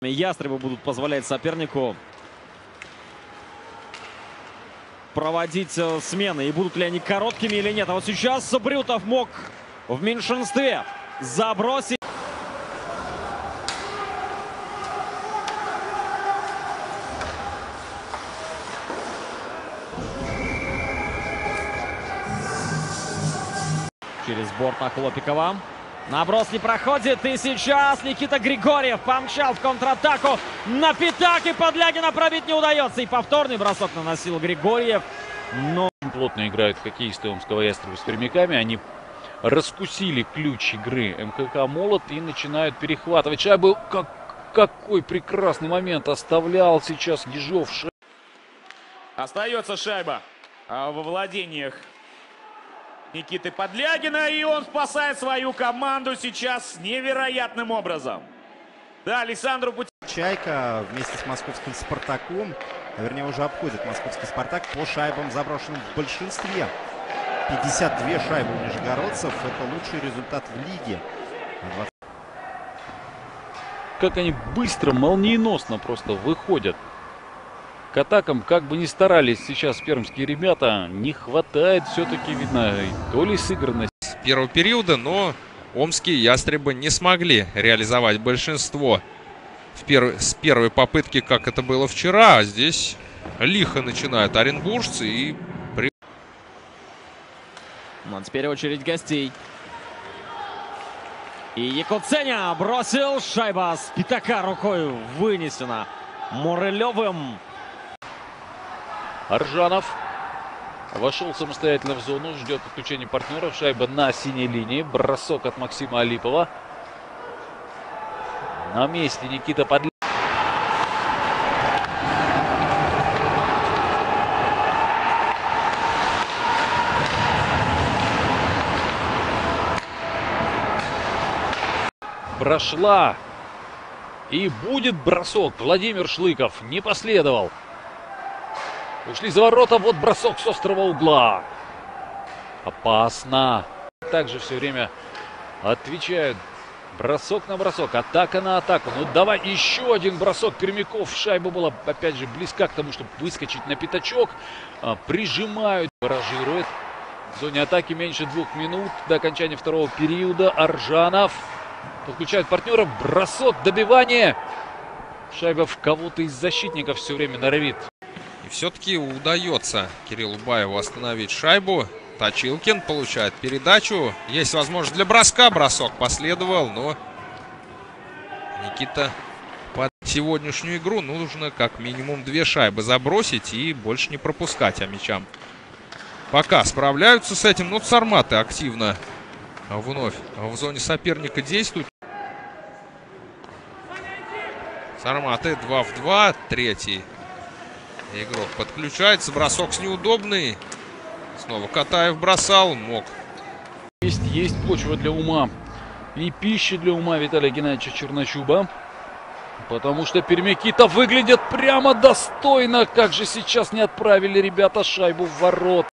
Ястребы будут позволять сопернику проводить смены. И будут ли они короткими или нет. А вот сейчас Брютов мог в меньшинстве забросить. Через борт на Хлопикова. Наброс не проходит. И сейчас Никита Григорьев помчал в контратаку на пятак. И Подлягина пробить не удается. И повторный бросок наносил Григорьев. Но плотно играют хоккеисты Омского Ястреба с пермяками. Они раскусили ключ игры МХК «Молот» и начинают перехватывать шайбу. Какой прекрасный момент оставлял сейчас Ежов. Остается шайба во владениях Никиты Подлягина, и он спасает свою команду сейчас невероятным образом. Да, Александру Чайка вместе с московским «Спартаком», вернее, уже обходит московский «Спартак» по шайбам, заброшенным в большинстве. 52 шайбы у нижегородцев. Это лучший результат в лиге. Как они быстро, молниеносно просто выходят к атакам. Как бы ни старались сейчас пермские ребята, не хватает все-таки, видно, то ли сыгранности первого периода, но омские ястребы не смогли реализовать большинство с первой попытки, как это было вчера. А здесь лихо начинают оренбуржцы. И ну, теперь очередь гостей. И Якуценя бросил. Шайба с пятака рукой вынесена Мурылевым. Аржанов вошел самостоятельно в зону, ждет подключения партнеров. Шайба на синей линии. Бросок от Максима Алипова. На месте Никита Подлягин. Прошла. И будет бросок. Владимир Шлыков не последовал. Ушли за ворота. Вот бросок с острого угла. Опасно. Также все время отвечают. Бросок на бросок. Атака на атаку. Ну давай еще один бросок пермяков. Шайба была опять же близка к тому, чтобы выскочить на пятачок. Прижимают. Баражирует. В зоне атаки меньше 2 минут до окончания второго периода. Аржанов подключает партнера. Бросок. Добивание. Шайба в кого-то из защитников все время норовит. И все-таки удается Кириллу Баеву остановить шайбу. Точилкин получает передачу. Есть возможность для броска. Бросок последовал, но Никита под сегодняшнюю игру нужно как минимум 2 шайбы забросить и больше не пропускать. А мячам пока справляются с этим. Но сарматы активно вновь в зоне соперника действуют. Сарматы 2 в 2. Третий игрок подключается. Бросок с неудобный. Снова Катаев бросал. Мог. Есть почва для ума. И пища для ума Виталия Геннадьевича Черночуба. Потому что пермяки-то выглядят прямо достойно. Как же сейчас не отправили ребята шайбу в ворот.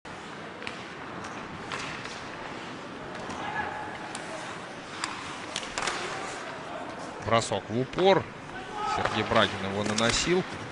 Бросок в упор. Сергей Брагин его наносил.